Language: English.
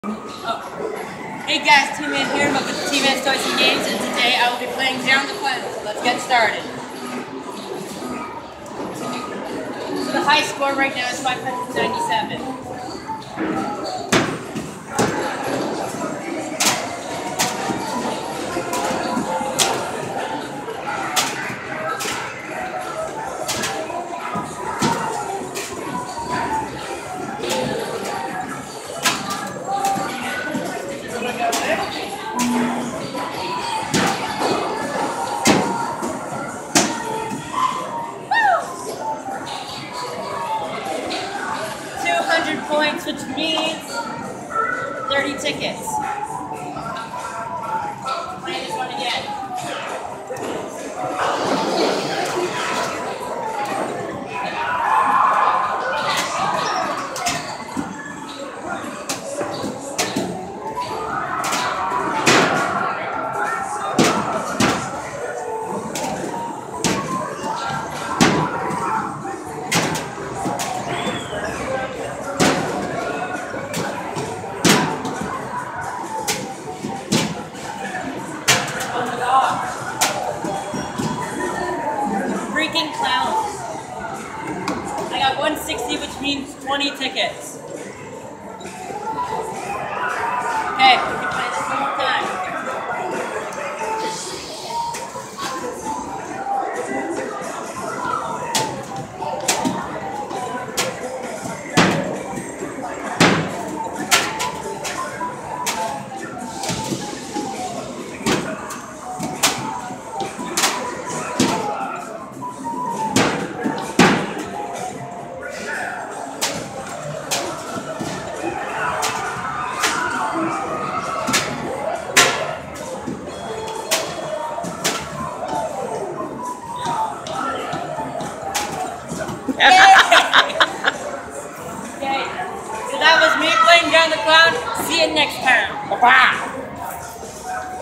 Oh. Hey guys, Tman here. I'm up with Tman's Toys and Games, and today I will be playing Down the Planet. So let's get started. So the high score right now is 597. 200 points, which means 30 tickets. Play this one again. Freaking clowns. I got 160, which means 20 tickets. Okay, we can play this one more time. Okay, so that was me playing Down the Clown. See you next time. Bye-bye.